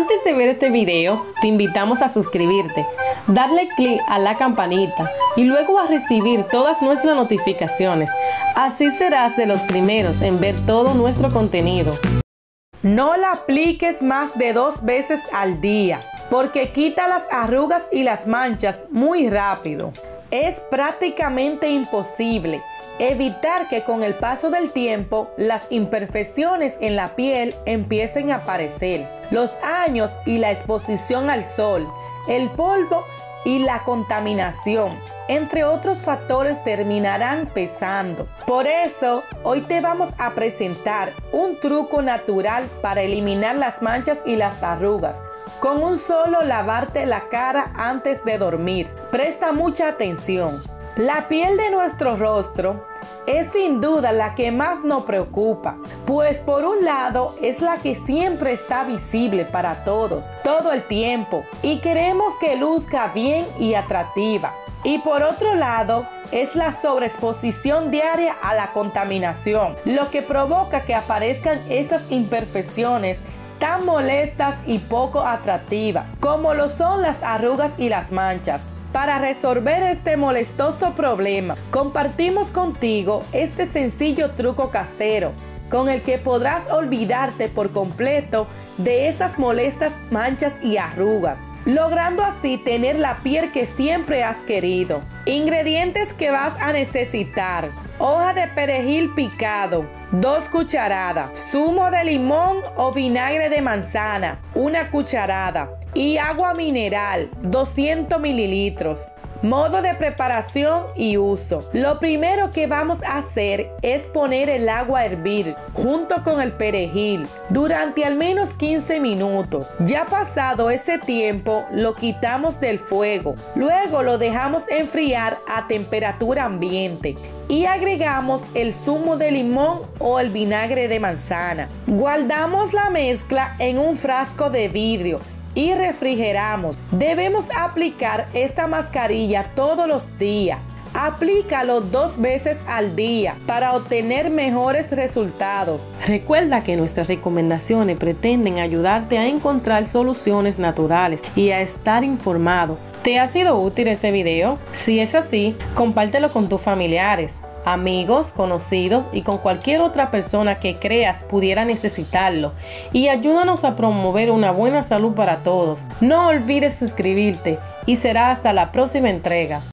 Antes de ver este video, te invitamos a suscribirte, darle clic a la campanita y luego a recibir todas nuestras notificaciones. Así serás de los primeros en ver todo nuestro contenido. No la apliques más de 2 veces al día, porque quita las arrugas y las manchas muy rápido. Es prácticamente imposible evitar que con el paso del tiempo las imperfecciones en la piel empiecen a aparecer. Los años y la exposición al sol, el polvo y la contaminación, entre otros factores, terminarán pesando. Por eso, hoy te vamos a presentar un truco natural para eliminar las manchas y las arrugas. Con un solo lavarte la cara antes de dormir. Presta mucha atención. La piel de nuestro rostro es sin duda la que más nos preocupa, pues por un lado es la que siempre está visible para todos, todo el tiempo, y queremos que luzca bien y atractiva. Y por otro lado es la sobreexposición diaria a la contaminación, lo que provoca que aparezcan estas imperfecciones tan molestas y poco atractivas, como lo son las arrugas y las manchas. Para resolver este molestoso problema, compartimos contigo este sencillo truco casero, con el que podrás olvidarte por completo de esas molestas manchas y arrugas, logrando así tener la piel que siempre has querido. Ingredientes que vas a necesitar: hoja de perejil picado, 2 cucharadas, zumo de limón o vinagre de manzana, 1 cucharada, y agua mineral, 200 mililitros. Modo de preparación y uso. Lo primero que vamos a hacer es poner el agua a hervir junto con el perejil durante al menos 15 minutos. Ya pasado ese tiempo, lo quitamos del fuego. Luego lo dejamos enfriar a temperatura ambiente y agregamos el zumo de limón o el vinagre de manzana. Guardamos la mezcla en un frasco de vidrio y refrigeramos. Debemos aplicar esta mascarilla todos los días. Aplícalo 2 veces al día para obtener mejores resultados. Recuerda que nuestras recomendaciones pretenden ayudarte a encontrar soluciones naturales y a estar informado. ¿Te ha sido útil este video? Si es así, compártelo con tus familiares, amigos, conocidos y con cualquier otra persona que creas pudiera necesitarlo, y ayúdanos a promover una buena salud para todos. No olvides suscribirte y será hasta la próxima entrega.